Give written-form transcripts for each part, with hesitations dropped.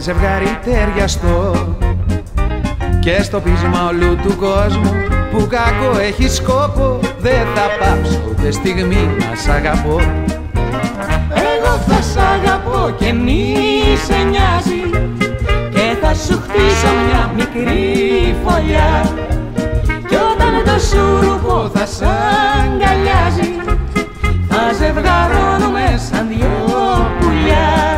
ζευγάρι ταιριαστό και στο πείσμα όλου του κόσμου που κακό έχει σκόπο δεν θα πάψω ούτε στιγμή να σ' αγαπώ. Εγώ θα σ' αγαπώ και μη σε νοιάζει και θα σου χτίσω μια μικρή φωλιά κι όταν το σούρουπο θα σ' αγκαλιάζει θα ζευγαρώνουμε σαν δυο πουλιά.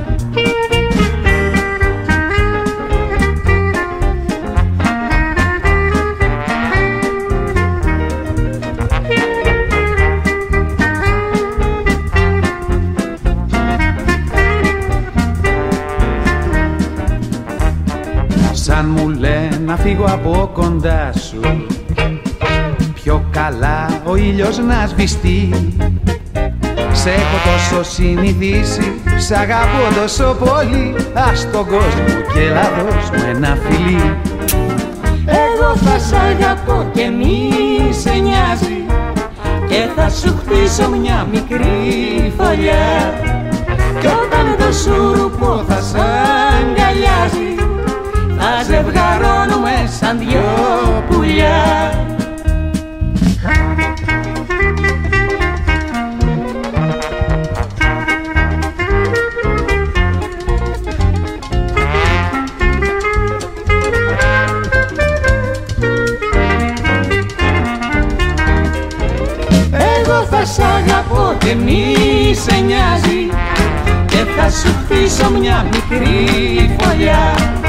Σαν μου λένε να φύγω από κοντά σου, πιο καλά ο ήλιος να σβηστεί. Σ' έχω τόσο συνηθίσει, σ' αγαπώ τόσο πολύ, ας τον κόσμο και έλα δώσ' μου ένα φιλί. Εγώ θα σ' αγαπώ και μη σε νοιάζει και θα σου χτίσω μια μικρή φωλιά κι όταν το σούρουπο θα σ' αγκαλιάζει θα ζευγαρώνουμε σαν δυο πουλιά. Εγώ θα σ' αγαπώ και μη σε νοιάζει και θα σου χτίσω μια μικρή φωλιά